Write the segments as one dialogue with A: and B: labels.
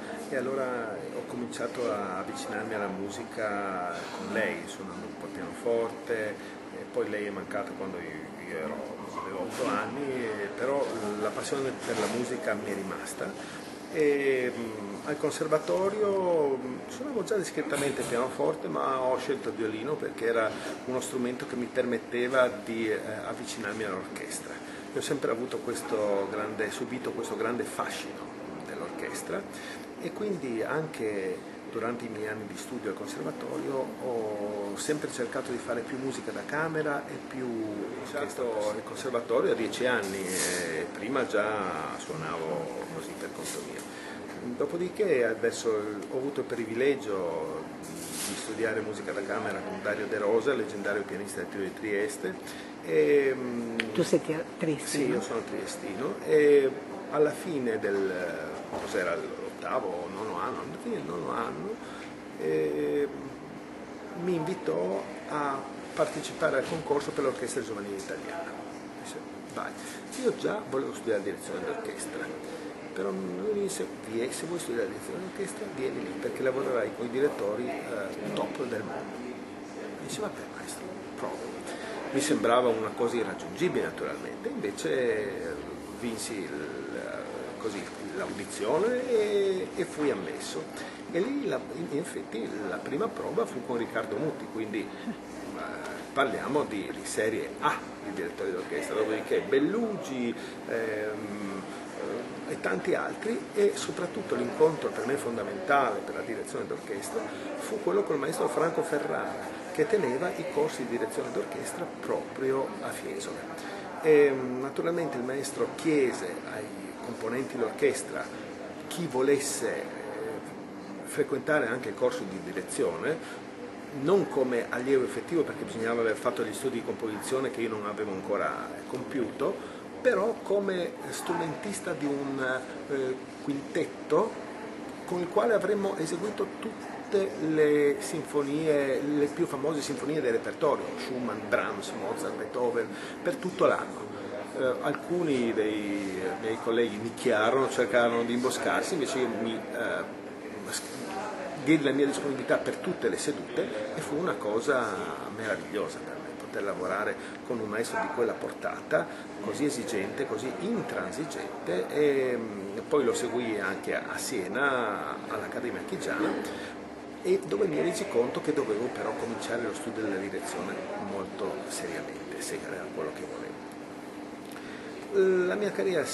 A: e allora ho cominciato a avvicinarmi alla musica con lei, suonando un po' il pianoforte, e poi lei è mancata quando io avevo 8 anni, però la passione per la musica mi è rimasta. E al conservatorio suonavo già discretamente il pianoforte, ma ho scelto il violino perché era uno strumento che mi permetteva di avvicinarmi all'orchestra. Io ho sempre subito questo grande fascino dell'orchestra, e quindi anche durante i miei anni di studio al conservatorio ho sempre cercato di fare più musica da camera e più orchestra. Il conservatorio a 10 anni, e prima già suonavo così per conto mio. Dopodiché adesso ho avuto il privilegio di studiare musica da camera con Dario De Rosa, leggendario pianista del Trio di Trieste. E,
B: tu sei triestino?
A: Sì, io sono triestino, e alla fine cos'era, l'8º o 9º anno, alla fine del 9º anno, mi invitò a partecipare al concorso per l'Orchestra Giovanile Italiana. Dice, vai. Io già volevo studiare direzione d'orchestra, però lui mi disse, se vuoi studiare direzione d'orchestra vieni lì perché lavorerai con i direttori top del mondo. Mi disse, vabbè maestro, provo. Mi sembrava una cosa irraggiungibile naturalmente, invece vinsi l'audizione e fui ammesso. E lì in effetti la prima prova fu con Riccardo Muti, quindi parliamo di serie A di direttori d'orchestra, dopodiché Bellugi e tanti altri, e soprattutto l'incontro per me fondamentale per la direzione d'orchestra fu quello col maestro Franco Ferrara, che teneva i corsi di direzione d'orchestra proprio a Fiesole. E, naturalmente il maestro chiese ai componenti dell'orchestra chi volesse frequentare anche il corso di direzione, non come allievo effettivo perché bisognava aver fatto gli studi di composizione che io non avevo ancora compiuto, però come strumentista di un quintetto con il quale avremmo eseguito tutte le sinfonie, le più famose sinfonie del repertorio, Schumann, Brahms, Mozart, Beethoven, per tutto l'anno. Alcuni dei miei colleghi nicchiarono, cercarono di imboscarsi, invece io diedi la mia disponibilità per tutte le sedute, e fu una cosa meravigliosa per me poter lavorare con un maestro di quella portata, così esigente, così intransigente, e poi lo seguì anche a Siena all'Accademia Chigiana, e dove mi resi conto che dovevo però cominciare lo studio della direzione molto seriamente, se era quello che volevo. La mia carriera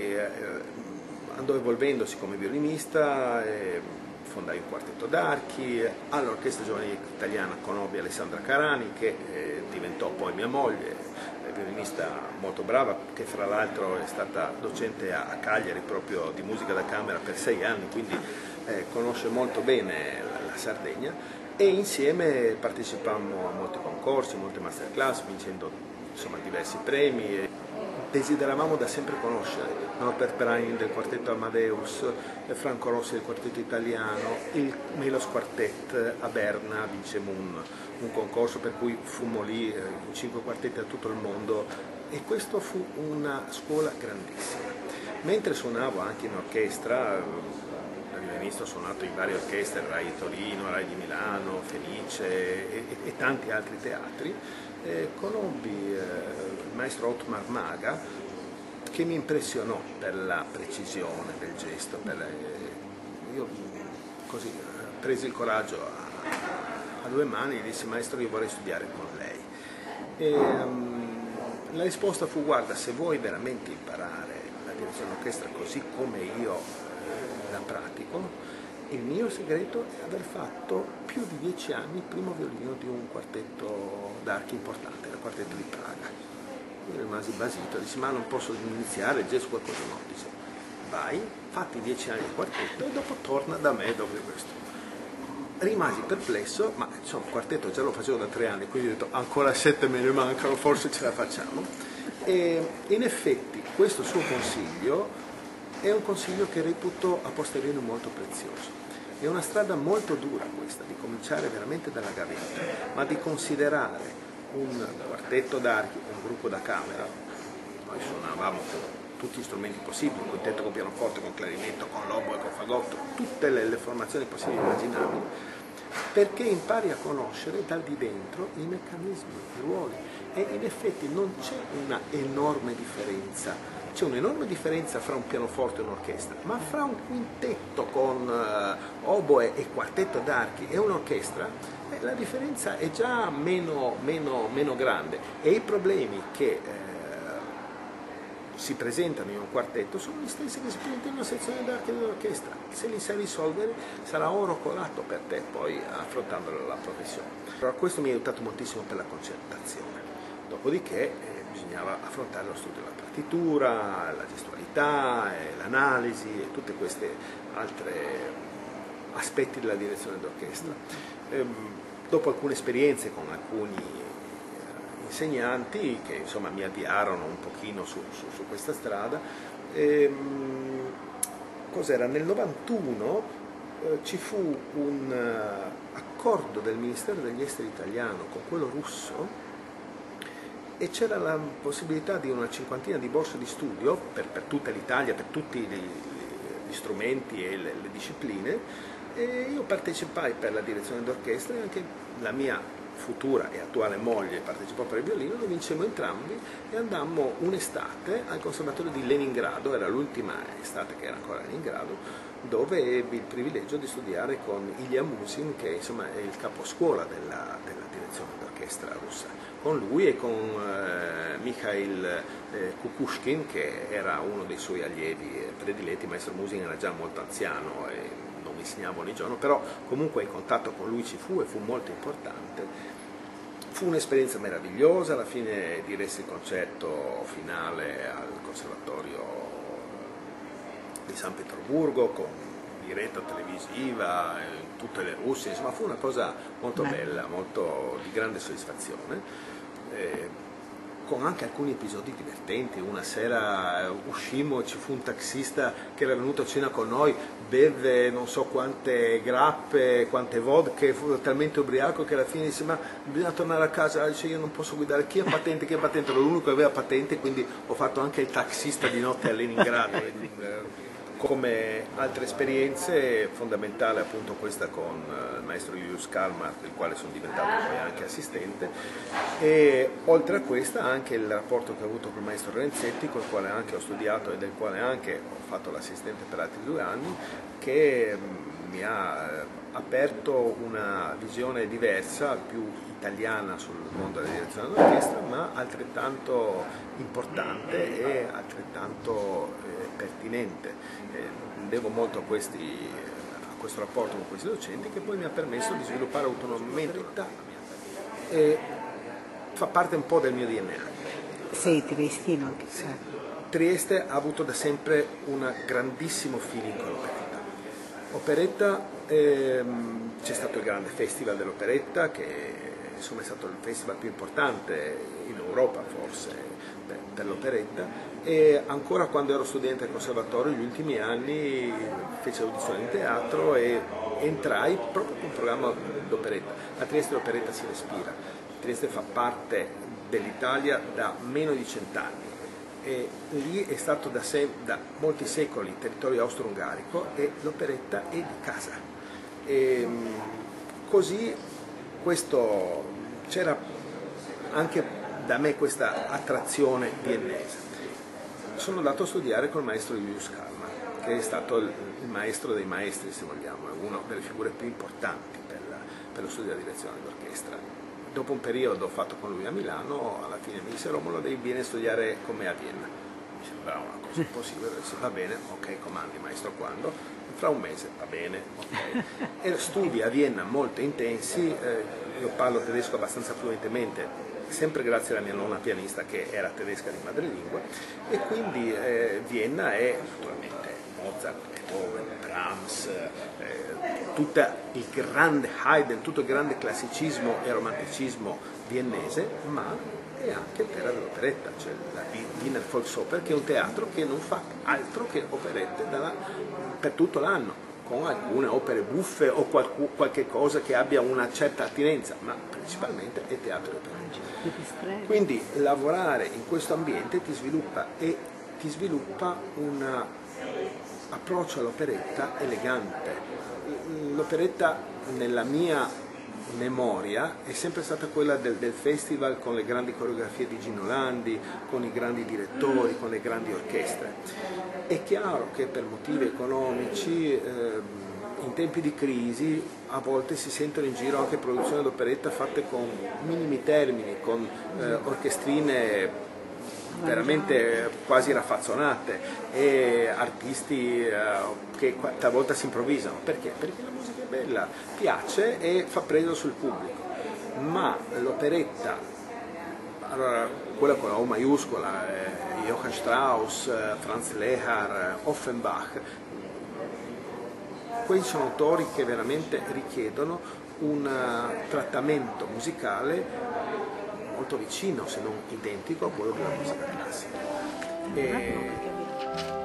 A: andò evolvendosi come violinista, fondai un quartetto d'archi, all'Orchestra Giovanile Italiana conobbi Alessandra Carani, che diventò poi mia moglie, violinista molto brava, che fra l'altro è stata docente a Cagliari proprio di musica da camera per 6 anni, quindi conosce molto bene la Sardegna, e insieme partecipammo a molti concorsi, molte masterclass, vincendo insomma diversi premi. Desideravamo da sempre conoscere Norbert Brain del quartetto Amadeus, Franco Rossi del quartetto italiano, il Melos Quartet a Berna vincemmo un concorso per cui fummo lì 5 quartetti da tutto il mondo, e questo fu una scuola grandissima. Mentre suonavo anche in orchestra, all'inizio ho suonato in varie orchestre, Rai di Torino, Rai di Milano, Fenice e tanti altri teatri, conobbi il maestro Otmar Maga, che mi impressionò per la precisione del gesto. Io così presi il coraggio a 2 mani e dissi: maestro, io vorrei studiare con lei. La risposta fu: guarda, se vuoi veramente imparare la direzione d'orchestra così come io la pratico, il mio segreto è aver fatto più di 10 anni il primo violino di un quartetto d'archi importante, il quartetto di Praga. Io rimasi basito, dissi: ma non posso iniziare, Gesù qualcosa? No, dice: vai, fatti 10 anni di quartetto e dopo torna da me dopo questo. Rimasi perplesso, ma insomma il quartetto già lo facevo da 3 anni, quindi ho detto ancora 7 me ne mancano, forse ce la facciamo. E in effetti questo suo consiglio è un consiglio che reputo a posteriori molto prezioso. È una strada molto dura questa, di cominciare veramente dalla gavetta, ma di considerare un quartetto d'archi, un gruppo da camera, noi suonavamo con tutti gli strumenti possibili, un quintetto con pianoforte, con clarinetto, con l'oboe, con fagotto, tutte le formazioni possibili e immaginabili, perché impari a conoscere dal di dentro i meccanismi, i ruoli, e in effetti non c'è una enorme differenza, c'è un'enorme differenza fra un pianoforte e un'orchestra, ma fra un quintetto con oboe e quartetto d'archi e un'orchestra la differenza è già meno grande, e i problemi che si presentano in un quartetto sono gli stessi che si presentano in una sezione d'archi dell'orchestra. Se li sai risolvere sarà oro colato per te poi affrontando la professione. Però questo mi ha aiutato moltissimo per la concertazione. Dopodiché bisognava affrontare lo studio della partitura, la gestualità, l'analisi e tutte queste altre aspetti della direzione d'orchestra. Dopo alcune esperienze con alcuni insegnanti che insomma mi avviarono un pochino su questa strada, cos'era? Nel 91 ci fu un accordo del Ministero degli Esteri italiano con quello russo, e c'era la possibilità di una cinquantina di borse di studio per tutta l'Italia, per tutti gli strumenti e le discipline, e io partecipai per la direzione d'orchestra, e anche la mia futura e attuale moglie partecipò per il violino, lo vincemmo entrambi e andammo un'estate al Conservatorio di Leningrado, era l'ultima estate che era ancora a Leningrado, dove ebbi il privilegio di studiare con Ilya Musin, che insomma è il caposcuola della direzione d'orchestra russa, con lui e con Mikhail Kukushkin, che era uno dei suoi allievi prediletti. Il maestro Musin era già molto anziano e non mi insegnava ogni giorno, però comunque il contatto con lui ci fu e fu molto importante. Fu un'esperienza meravigliosa, alla fine diressi il concerto finale al Conservatorio di San Pietroburgo con diretta televisiva in tutte le Russie, insomma fu una cosa molto bella, molto di grande soddisfazione, con anche alcuni episodi divertenti. Una sera uscimmo, ci fu un taxista che era venuto a cena con noi, beve non so quante grappe, quante vodka, fu talmente ubriaco che alla fine disse: ma bisogna tornare a casa. Dice: io non posso guidare, chi ha patente, chi ha patente? Ero l'unico che aveva patente, quindi ho fatto anche il taxista di notte a Leningrado. Come altre esperienze, fondamentale appunto questa con il maestro Julius Kalmar, del quale sono diventato poi anche assistente, e oltre a questa anche il rapporto che ho avuto con il maestro Renzetti, col quale anche ho studiato e del quale anche ho fatto l'assistente per altri 2 anni, che mi ha aperto una visione diversa, più italiana sul mondo della direzione d'orchestra, ma altrettanto importante e altrettanto pertinente. Devo molto a questo rapporto con questi docenti, che poi mi ha permesso di sviluppare autonomamente e fa parte un po' del mio DNA.
B: Sei triestino anche?
A: Sì. Trieste ha avuto da sempre un grandissimo feeling con l'operetta. C'è stato il grande festival dell'operetta, che insomma è stato il festival più importante in Europa forse per l'operetta, e ancora quando ero studente al conservatorio, negli ultimi anni feci audizioni in teatro e entrai proprio con un programma d'operetta. A Trieste l'operetta si respira, Trieste fa parte dell'Italia da meno di 100 anni. E lì è stato da molti secoli territorio austro-ungarico, e l'operetta è di casa. E così c'era anche da me questa attrazione viennese. Sono andato a studiare col maestro Julius Kalmar, che è stato il maestro dei maestri, se vogliamo, è una delle figure più importanti per lo studio della direzione d'orchestra. Dopo un periodo fatto con lui a Milano, alla fine mi disse: Romolo, devi vieni a studiare con me a Vienna. Mi sembrava una cosa impossibile, disse: va bene, ok, comandi maestro, quando? Fra un mese, va bene, ok. E studi a Vienna molto intensi, io parlo tedesco abbastanza fluentemente, sempre grazie alla mia nonna pianista che era tedesca di madrelingua, e quindi Vienna è naturalmente Mozart, Beethoven, Brahms, tutto il grande Haydn, tutto il grande classicismo e romanticismo viennese, ma è anche terra dell'operetta, cioè la Wiener Volksoper, che è un teatro che non fa altro che operette per tutto l'anno, con alcune opere buffe o qualche cosa che abbia una certa attinenza, ma principalmente è teatro e operetta. Quindi lavorare in questo ambiente ti sviluppa e ti sviluppa un approccio all'operetta elegante. L'operetta nella mia memoria è sempre stata quella del festival con le grandi coreografie di Gino Landi, con i grandi direttori, con le grandi orchestre. È chiaro che per motivi economici, in tempi di crisi, a volte si sentono in giro anche produzioni d'operetta fatte con minimi termini, con orchestrine veramente quasi raffazzonate e artisti che talvolta si improvvisano. Perché? Perché la musica è bella, piace e fa preso sul pubblico, ma l'operetta, allora, quella con la O maiuscola, Johann Strauss, Franz Lehár, Offenbach, questi sono autori che veramente richiedono un trattamento musicale molto vicino, se non identico, a quello della musica classica.